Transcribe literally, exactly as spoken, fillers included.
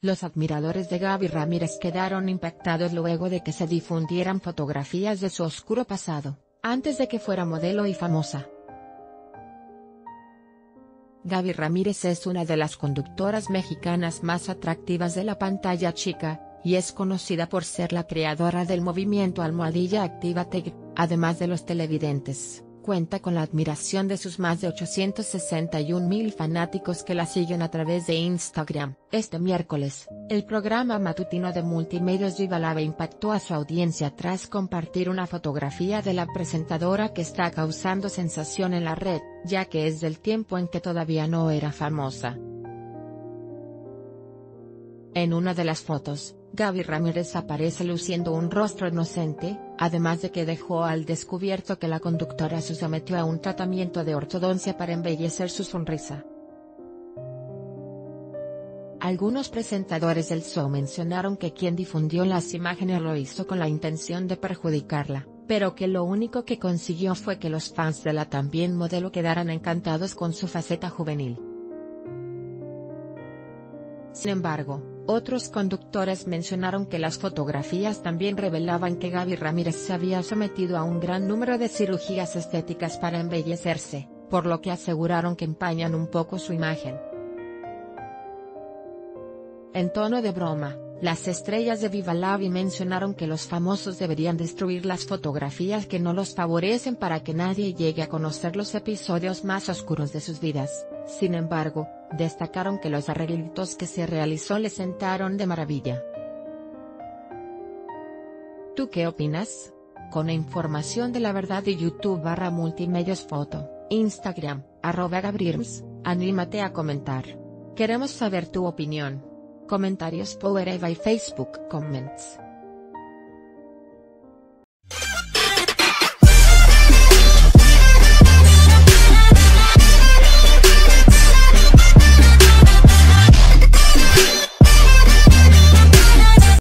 Los admiradores de Gaby Ramírez quedaron impactados luego de que se difundieran fotografías de su oscuro pasado, antes de que fuera modelo y famosa. Gaby Ramírez es una de las conductoras mexicanas más atractivas de la pantalla chica, y es conocida por ser la creadora del movimiento Almohadilla Actívate, además de los televidentes. Cuenta con la admiración de sus más de ochocientos sesenta y un mil fanáticos que la siguen a través de Instagram. Este miércoles, el programa matutino de Multimedios Viva Lava impactó a su audiencia tras compartir una fotografía de la presentadora que está causando sensación en la red, ya que es del tiempo en que todavía no era famosa. En una de las fotos, Gaby Ramírez aparece luciendo un rostro inocente, además de que dejó al descubierto que la conductora se sometió a un tratamiento de ortodoncia para embellecer su sonrisa. Algunos presentadores del show mencionaron que quien difundió las imágenes lo hizo con la intención de perjudicarla, pero que lo único que consiguió fue que los fans de la también modelo quedaran encantados con su faceta juvenil. Sin embargo, otros conductores mencionaron que las fotografías también revelaban que Gaby Ramírez se había sometido a un gran número de cirugías estéticas para embellecerse, por lo que aseguraron que empañan un poco su imagen. En tono de broma, las estrellas de Viva Lavi mencionaron que los famosos deberían destruir las fotografías que no los favorecen para que nadie llegue a conocer los episodios más oscuros de sus vidas. Sin embargo, destacaron que los arreglitos que se realizó les sentaron de maravilla. ¿Tú qué opinas? Con la información de La Verdad de YouTube barra Multimedios Foto, Instagram, arroba Gabriels, anímate a comentar. Queremos saber tu opinión. Comentarios por Eva y Facebook Comments.